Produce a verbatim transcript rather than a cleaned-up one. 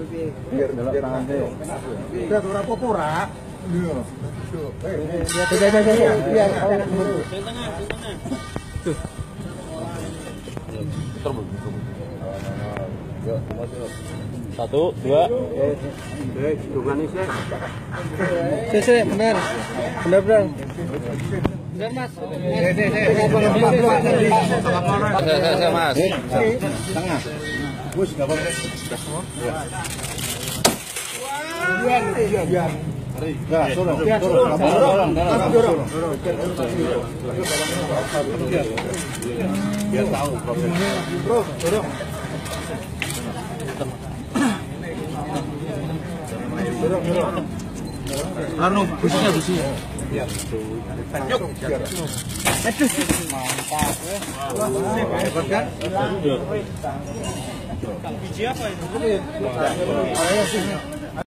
Biar biar nanti. Udah ora apa-apa ora. Iya. Ya, ya, ya, ya. Iya, tengah, tengah. Tuh. Satu, dua. Eh, hubungan ini sih. Sih, sih, benar. Benar, benar. Benar, Mas. Saya, saya, Mas. Tengah. Bus, enggak apa-apa. Sudah semua? Ya. Biar, biar, biar. Nah, dorong, dorong, dorong, dorong, dorong, dorong. Biar tahu prosesnya. Bro, dorong. Dorong, dorong. Anu, busnya, busnya. Yuk. Aduh. Mantap. Hebat kan? Biji apa itu?